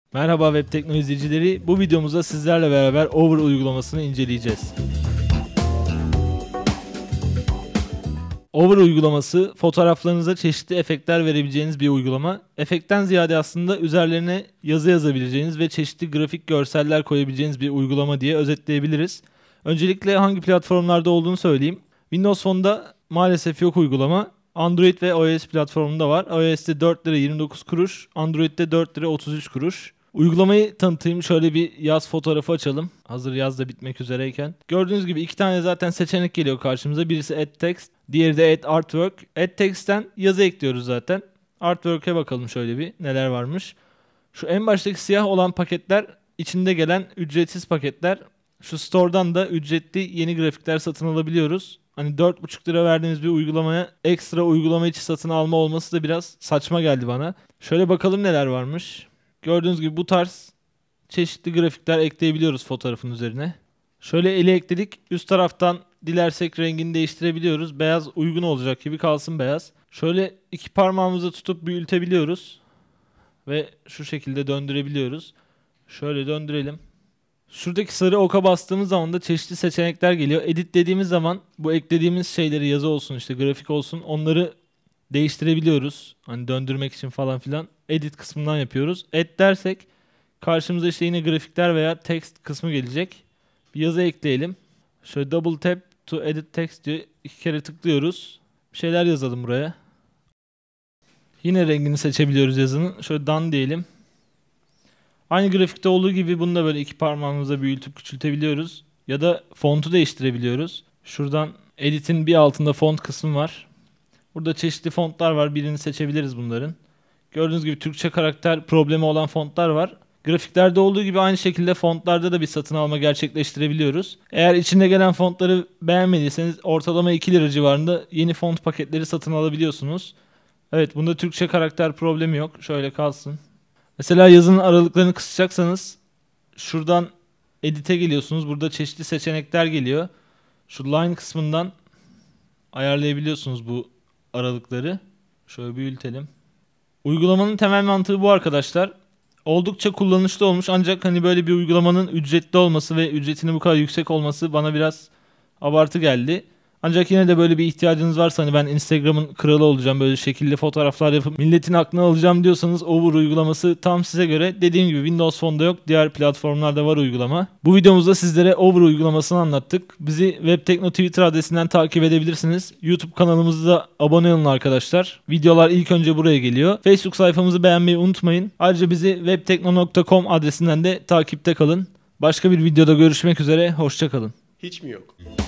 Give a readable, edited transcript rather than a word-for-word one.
Merhaba web teknoloji izleyicileri. Bu videomuzda sizlerle beraber Over uygulamasını inceleyeceğiz. Over uygulaması fotoğraflarınıza çeşitli efektler verebileceğiniz bir uygulama. Efektten ziyade aslında üzerlerine yazı yazabileceğiniz ve çeşitli grafik görseller koyabileceğiniz bir uygulama diye özetleyebiliriz. Öncelikle hangi platformlarda olduğunu söyleyeyim. Windows Phone'da maalesef yok uygulama. Android ve iOS platformunda var. iOS'te 4 lira 29 kuruş, Android'de 4 lira 33 kuruş. Uygulamayı tanıtayım. Şöyle bir yaz fotoğrafı açalım. Hazır yaz da bitmek üzereyken. Gördüğünüz gibi iki tane zaten seçenek geliyor karşımıza. Birisi Add Text, diğeri de Add Artwork. Add Text'ten yazı ekliyoruz zaten. Artwork'e bakalım şöyle bir neler varmış. Şu en baştaki siyah olan paketler içinde gelen ücretsiz paketler. Şu store'dan da ücretli yeni grafikler satın alabiliyoruz. Hani 4,5 lira verdiğimiz bir uygulamaya ekstra uygulama içi satın alma olması da biraz saçma geldi bana. Şöyle bakalım neler varmış. Gördüğünüz gibi bu tarz çeşitli grafikler ekleyebiliyoruz fotoğrafın üzerine. Şöyle eli ekledik. Üst taraftan dilersek rengini değiştirebiliyoruz. Beyaz uygun olacak gibi kalsın beyaz. Şöyle iki parmağımızı tutup büyütebiliyoruz. Ve şu şekilde döndürebiliyoruz. Şöyle döndürelim. Şuradaki sarı oka bastığımız zaman da çeşitli seçenekler geliyor. Edit dediğimiz zaman bu eklediğimiz şeyleri yazı olsun işte grafik olsun onları değiştirebiliyoruz. Hani döndürmek için falan filan. Edit kısmından yapıyoruz. Add dersek karşımıza işte yine grafikler veya text kısmı gelecek. Bir yazı ekleyelim. Şöyle double tap to edit text diyor. 2 kere tıklıyoruz. Bir şeyler yazalım buraya. Yine rengini seçebiliyoruz yazının. Şöyle done diyelim. Aynı grafikte olduğu gibi bunu da böyle iki parmağımıza büyütüp küçültebiliyoruz. Ya da fontu değiştirebiliyoruz. Şuradan edit'in bir altında font kısmı var. Burada çeşitli fontlar var. Birini seçebiliriz bunların. Gördüğünüz gibi Türkçe karakter problemi olan fontlar var. Grafiklerde olduğu gibi aynı şekilde fontlarda da bir satın alma gerçekleştirebiliyoruz. Eğer içinde gelen fontları beğenmediyseniz ortalama 2 lira civarında yeni font paketleri satın alabiliyorsunuz. Evet, bunda Türkçe karakter problemi yok. Şöyle kalsın. Mesela yazının aralıklarını kısacaksanız şuradan edit'e geliyorsunuz. Burada çeşitli seçenekler geliyor. Şu line kısmından ayarlayabiliyorsunuz bu aralıkları. Şöyle büyütelim. Uygulamanın temel mantığı bu arkadaşlar. Oldukça kullanışlı olmuş ancak hani böyle bir uygulamanın ücretli olması ve ücretinin bu kadar yüksek olması bana biraz abartı geldi. Ancak yine de böyle bir ihtiyacınız varsa hani ben Instagram'ın kralı olacağım böyle şekilli fotoğraflar yapıp milletin aklını alacağım diyorsanız Over uygulaması tam size göre. Dediğim gibi Windows Phone'da yok, diğer platformlarda var uygulama. Bu videomuzda sizlere Over uygulamasını anlattık. Bizi WebTekno Twitter adresinden takip edebilirsiniz. YouTube kanalımıza abone olun arkadaşlar. Videolar ilk önce buraya geliyor. Facebook sayfamızı beğenmeyi unutmayın. Ayrıca bizi webtekno.com adresinden de takipte kalın. Başka bir videoda görüşmek üzere, hoşça kalın. Hiç mi yok?